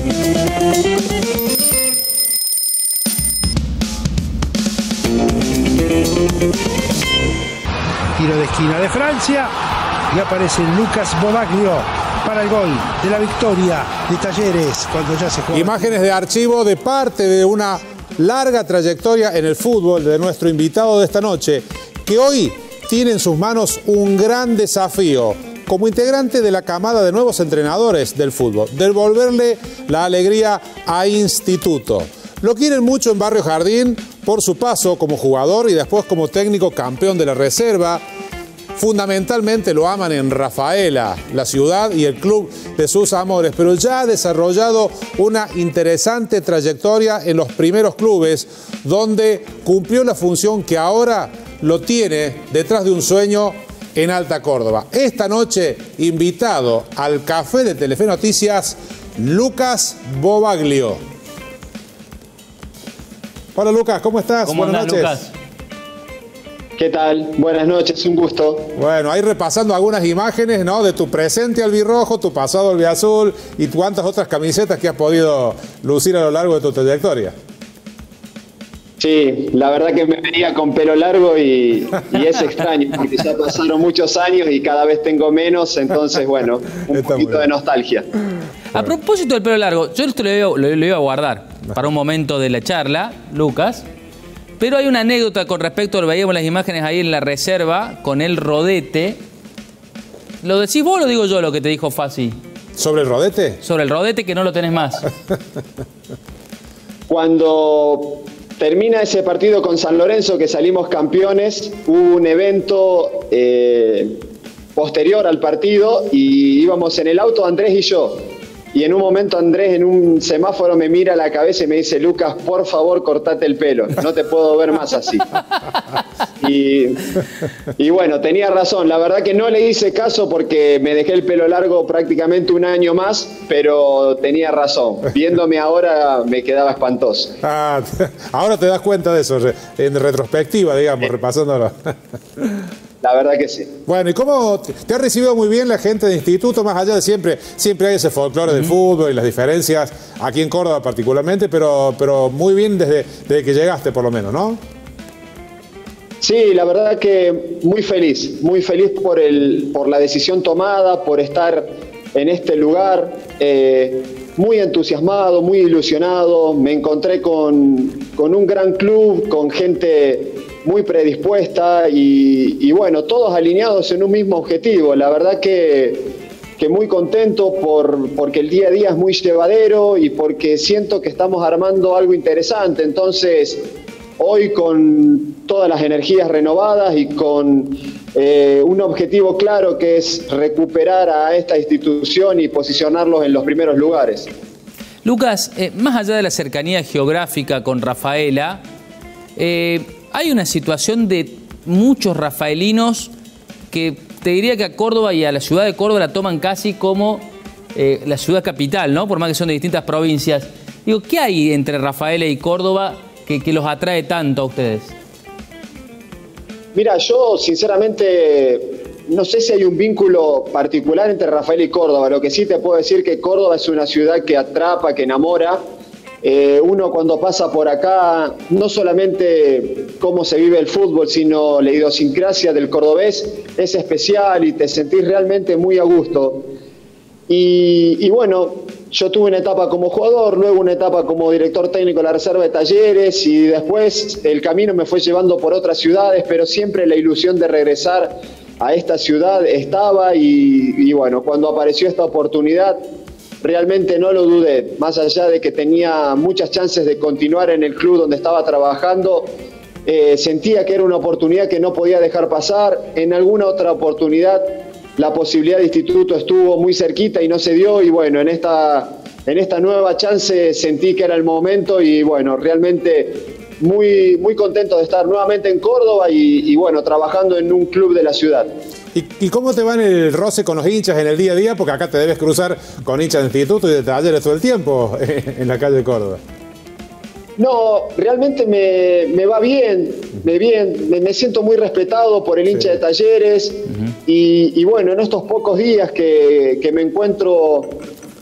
Tiro de esquina de Francia y aparece Lucas Bobaglio para el gol de la victoria de Talleres cuando ya se juega. Imágenes de archivo de parte de una larga trayectoria en el fútbol de nuestro invitado de esta noche, que hoy tiene en sus manos un gran desafío como integrante de la camada de nuevos entrenadores del fútbol, devolverle la alegría a Instituto. Lo quieren mucho en Barrio Jardín por su paso como jugador y después como técnico campeón de la reserva. Fundamentalmente lo aman en Rafaela, la ciudad y el club de sus amores, pero ya ha desarrollado una interesante trayectoria en los primeros clubes, donde cumplió la función que ahora lo tiene detrás de un sueño en Alta Córdoba. Esta noche, invitado al café de Telefe Noticias, Lucas Bobaglio. Hola Lucas, ¿cómo estás? Buenas noches. Lucas? ¿Qué tal? Buenas noches, un gusto. Bueno, ahí repasando algunas imágenes, ¿no?, de tu presente albirrojo, tu pasado albiazul y cuántas otras camisetas que has podido lucir a lo largo de tu trayectoria. Sí, la verdad que me venía con pelo largo y es extraño, porque ya pasaron muchos años y cada vez tengo menos, entonces, bueno, un poquito de nostalgia. A propósito del pelo largo, yo esto lo iba a guardar para un momento de la charla, Lucas, pero hay una anécdota con respecto, lo veíamos las imágenes ahí en la reserva, con el rodete. ¿Lo decís vos o lo digo yo lo que te dijo Fassi? ¿Sobre el rodete? Sobre el rodete, que no lo tenés más. Cuando termina ese partido con San Lorenzo, que salimos campeones, hubo un evento posterior al partido y íbamos en el auto Andrés y yo. Y en un momento Andrés en un semáforo me mira a la cabeza y me dice: Lucas, por favor, cortate el pelo, no te puedo ver más así. Y bueno, tenía razón, la verdad que no le hice caso porque me dejé el pelo largo prácticamente un año más, pero tenía razón. Viéndome ahora me quedaba espantoso. Ah, ahora te das cuenta de eso, en retrospectiva, digamos, repasándolo. La verdad que sí. Bueno, ¿y cómo te ha recibido muy bien la gente de Instituto? Más allá de siempre hay ese folclore del fútbol y las diferencias, aquí en Córdoba particularmente, pero muy bien desde que llegaste por lo menos, ¿no? Sí, la verdad que muy feliz por la decisión tomada, por estar en este lugar, muy entusiasmado, muy ilusionado. Me encontré con un gran club, con gente muy predispuesta y bueno, todos alineados en un mismo objetivo. La verdad que muy contento porque el día a día es muy llevadero y porque siento que estamos armando algo interesante. Entonces, hoy con todas las energías renovadas y con un objetivo claro, que es recuperar a esta institución y posicionarlos en los primeros lugares. Lucas, más allá de la cercanía geográfica con Rafaela, hay una situación de muchos rafaelinos que te diría que a Córdoba y a la ciudad de Córdoba la toman casi como la ciudad capital, ¿no? Por más que son de distintas provincias. Digo, ¿qué hay entre Rafaela y Córdoba que los atrae tanto a ustedes? Mira, yo sinceramente no sé si hay un vínculo particular entre Rafaela y Córdoba. Lo que sí te puedo decir que Córdoba es una ciudad que atrapa, que enamora. Uno cuando pasa por acá, no solamente cómo se vive el fútbol, sino la idiosincrasia del cordobés es especial y te sentís realmente muy a gusto. Y bueno, yo tuve una etapa como jugador, luego una etapa como director técnico de la reserva de Talleres y después el camino me fue llevando por otras ciudades, pero siempre la ilusión de regresar a esta ciudad estaba y bueno, cuando apareció esta oportunidad, realmente no lo dudé, más allá de que tenía muchas chances de continuar en el club donde estaba trabajando, sentía que era una oportunidad que no podía dejar pasar. En alguna otra oportunidad la posibilidad de Instituto estuvo muy cerquita y no se dio, y bueno, en esta nueva chance sentí que era el momento y bueno, realmente muy, muy contento de estar nuevamente en Córdoba y bueno, trabajando en un club de la ciudad. ¿Y cómo te va en el roce con los hinchas en el día a día? Porque acá te debes cruzar con hinchas de Instituto y de Talleres todo el tiempo en la calle de Córdoba. No, realmente me va bien, me siento muy respetado por el hincha de Talleres y bueno, en estos pocos días que me encuentro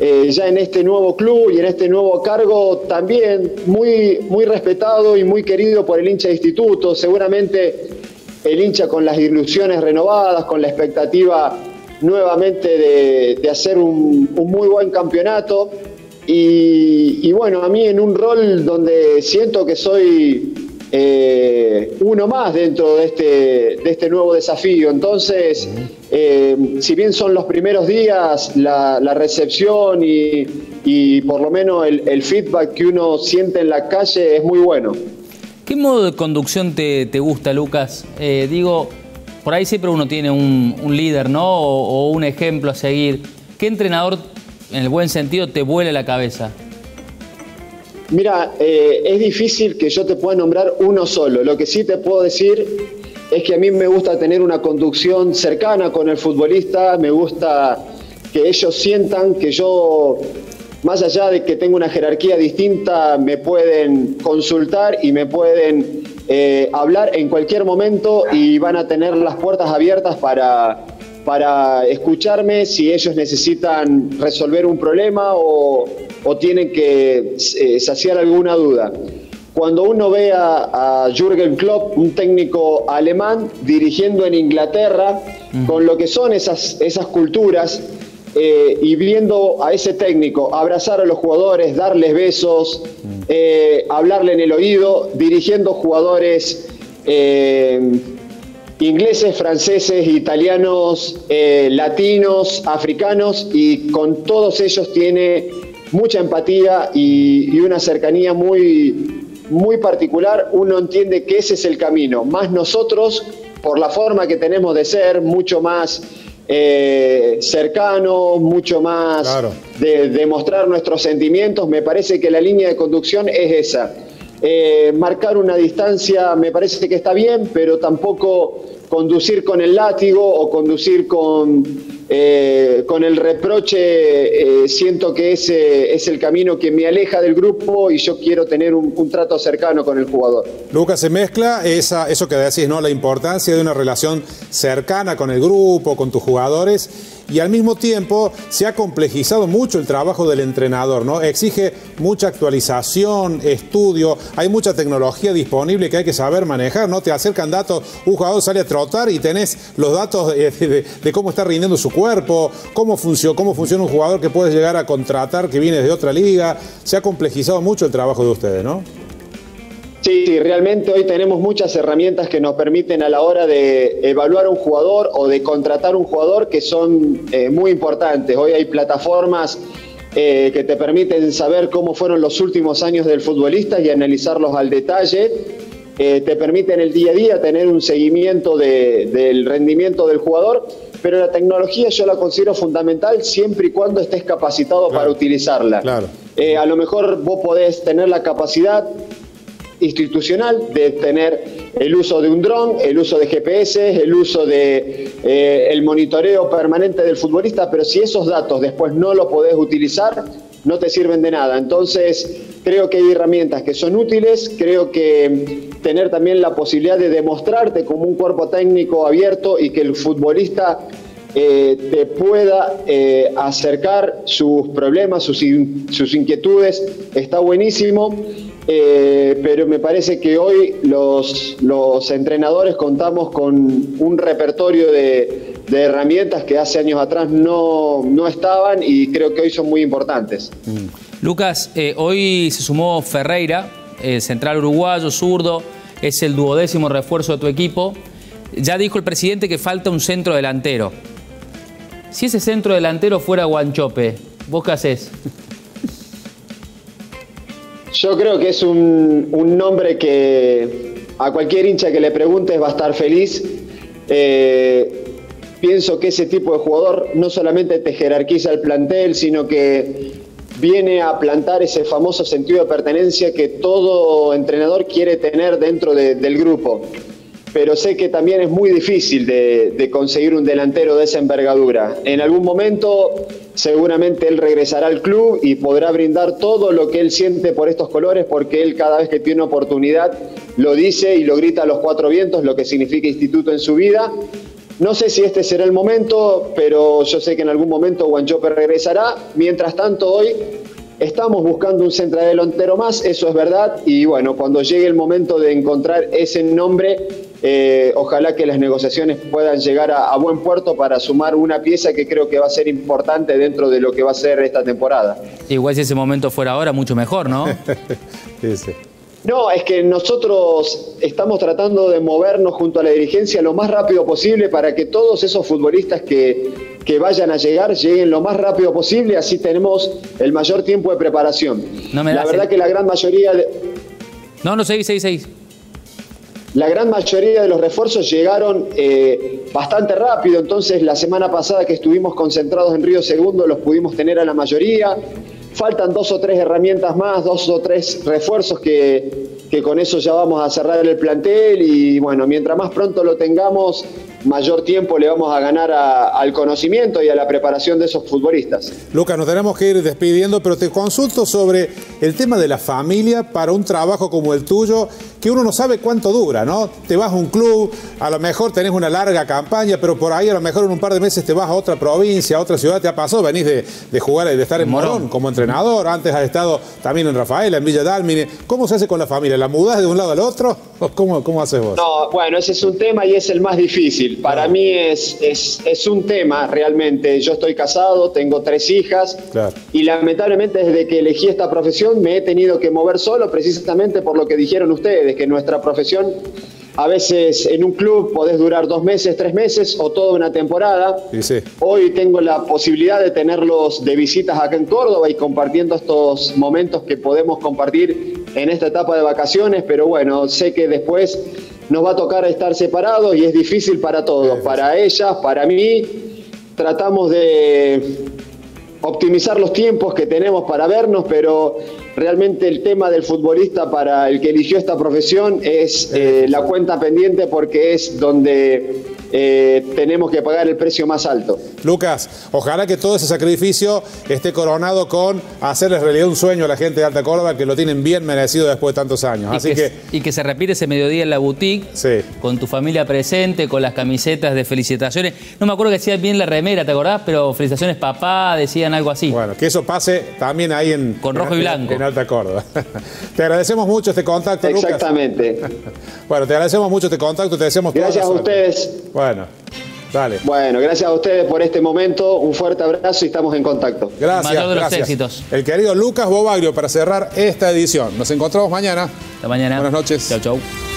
ya en este nuevo club y en este nuevo cargo también muy respetado y muy querido por el hincha de Instituto. Seguramente el hincha con las ilusiones renovadas, con la expectativa nuevamente de hacer un muy buen campeonato. Y bueno, a mí en un rol donde siento que soy uno más dentro de este nuevo desafío. Entonces, si bien son los primeros días, la recepción y por lo menos el feedback que uno siente en la calle es muy bueno. ¿Qué modo de conducción te gusta, Lucas? Digo, por ahí siempre uno tiene un líder, ¿no? O un ejemplo a seguir. ¿Qué entrenador, en el buen sentido, te vuela la cabeza? Mira, es difícil que yo te pueda nombrar uno solo. Lo que sí te puedo decir es que a mí me gusta tener una conducción cercana con el futbolista. Me gusta que ellos sientan que yo, más allá de que tengo una jerarquía distinta, me pueden consultar y me pueden hablar en cualquier momento y van a tener las puertas abiertas para escucharme si ellos necesitan resolver un problema o tienen que saciar alguna duda. Cuando uno ve a Jürgen Klopp, un técnico alemán, dirigiendo en Inglaterra, con lo que son esas culturas, y viendo a ese técnico abrazar a los jugadores, darles besos, hablarle en el oído, dirigiendo jugadores ingleses, franceses, italianos, latinos, africanos, y con todos ellos tiene mucha empatía y una cercanía muy particular. Uno entiende que ese es el camino. Más nosotros, por la forma que tenemos de ser, mucho más cercano, mucho más claro, de mostrar nuestros sentimientos. Me parece que la línea de conducción es esa. Marcar una distancia me parece que está bien, pero tampoco conducir con el látigo o conducir con el reproche. Siento que ese es el camino que me aleja del grupo y yo quiero tener un trato cercano con el jugador. Lucas, se mezcla eso que decís, ¿no? La importancia de una relación cercana con el grupo, con tus jugadores, y al mismo tiempo se ha complejizado mucho el trabajo del entrenador, ¿no? Exige mucha actualización, estudio, hay mucha tecnología disponible que hay que saber manejar, ¿no? Te acercan datos, un jugador sale a trotar y tenés los datos de cómo está rindiendo su cuerpo, cómo funciona un jugador que puedes llegar a contratar que viene de otra liga. Se ha complejizado mucho el trabajo de ustedes, ¿no? Sí, realmente hoy tenemos muchas herramientas que nos permiten a la hora de evaluar a un jugador o de contratar un jugador que son muy importantes. Hoy hay plataformas que te permiten saber cómo fueron los últimos años del futbolista y analizarlos al detalle. Te permiten el día a día tener un seguimiento del rendimiento del jugador, pero la tecnología yo la considero fundamental siempre y cuando estés capacitado para utilizarla. Claro. A lo mejor vos podés tener la capacidad institucional de tener el uso de un dron, el uso de GPS, el uso de el monitoreo permanente del futbolista, pero si esos datos después no los podés utilizar, no te sirven de nada. Entonces, creo que hay herramientas que son útiles. Creo que tener también la posibilidad de demostrarte como un cuerpo técnico abierto y que el futbolista te pueda acercar sus problemas, sus inquietudes, está buenísimo. Pero me parece que hoy los entrenadores contamos con un repertorio de herramientas que hace años atrás no estaban y creo que hoy son muy importantes. Lucas, hoy se sumó Ferreira, central uruguayo, zurdo, es el 12º refuerzo de tu equipo. Ya dijo el presidente que falta un centro delantero. Si ese centro delantero fuera Wanchope, ¿vos qué hacés? Yo creo que es un nombre que a cualquier hincha que le preguntes va a estar feliz. Pienso que ese tipo de jugador no solamente te jerarquiza el plantel, sino que viene a plantar ese famoso sentido de pertenencia que todo entrenador quiere tener dentro del grupo. Pero sé que también es muy difícil de conseguir un delantero de esa envergadura. En algún momento seguramente él regresará al club y podrá brindar todo lo que él siente por estos colores, porque él cada vez que tiene oportunidad lo dice y lo grita a los cuatro vientos, lo que significa Instituto en su vida. No sé si este será el momento, pero yo sé que en algún momento Wanchope regresará. Mientras tanto, hoy estamos buscando un centrodelantero más, eso es verdad. Y bueno, cuando llegue el momento de encontrar ese nombre, ojalá que las negociaciones puedan llegar a buen puerto para sumar una pieza que creo que va a ser importante dentro de lo que va a ser esta temporada. Igual si ese momento fuera ahora, mucho mejor, ¿no? Sí, sí. No, es que nosotros estamos tratando de movernos junto a la dirigencia lo más rápido posible para que todos esos futbolistas que vayan a llegar, lleguen lo más rápido posible, así tenemos el mayor tiempo de preparación. No me la verdad que la gran mayoría seguí. La gran mayoría de los refuerzos llegaron bastante rápido, entonces la semana pasada que estuvimos concentrados en Río Segundo los pudimos tener a la mayoría. Faltan 2 o 3 herramientas más, 2 o 3 refuerzos que con eso ya vamos a cerrar el plantel y bueno, mientras más pronto lo tengamos, mayor tiempo le vamos a ganar al conocimiento y a la preparación de esos futbolistas. Lucas, nos tenemos que ir despidiendo, pero te consulto sobre el tema de la familia para un trabajo como el tuyo, que uno no sabe cuánto dura, ¿no? Te vas a un club, a lo mejor tenés una larga campaña, pero por ahí a lo mejor en un par de meses te vas a otra provincia, a otra ciudad. ¿Te ha pasado? Venís de jugar, de estar en Morón como entrenador, antes has estado también en Rafaela, en Villa Dálmine. ¿Cómo se hace con la familia? ¿La mudás de un lado al otro? ¿Cómo haces vos? No, bueno, ese es un tema y es el más difícil. Para mí es un tema realmente. Yo estoy casado, tengo 3 hijas y lamentablemente desde que elegí esta profesión me he tenido que mover solo precisamente por lo que dijeron ustedes, que nuestra profesión a veces en un club podés durar 2 meses, 3 meses o toda una temporada. Sí. Hoy tengo la posibilidad de tenerlos de visitas acá en Córdoba y compartiendo estos momentos que podemos compartir en esta etapa de vacaciones, pero bueno, sé que después nos va a tocar estar separados y es difícil para todos, para ellas, para mí. Tratamos de optimizar los tiempos que tenemos para vernos, pero realmente el tema del futbolista para el que eligió esta profesión es la cuenta pendiente porque es donde tenemos que pagar el precio más alto. Lucas, ojalá que todo ese sacrificio esté coronado con hacerles realidad un sueño a la gente de Alta Córdoba, que lo tienen bien merecido después de tantos años. Y que se repite ese mediodía en la boutique, con tu familia presente, con las camisetas de felicitaciones. No me acuerdo que decían bien la remera, ¿te acordás? Pero felicitaciones papá, decían algo así. Bueno, que eso pase también ahí con rojo y blanco. En Alta Córdoba. Te agradecemos mucho este contacto, Lucas. Exactamente. Bueno, te agradecemos mucho este contacto, te deseamos toda la suerte. Gracias a ustedes. Bueno, dale. Bueno, gracias a ustedes por este momento. Un fuerte abrazo y estamos en contacto. Gracias. Mayor de los éxitos. El querido Lucas Bobaglio para cerrar esta edición. Nos encontramos mañana. Hasta mañana. Buenas noches. Chau.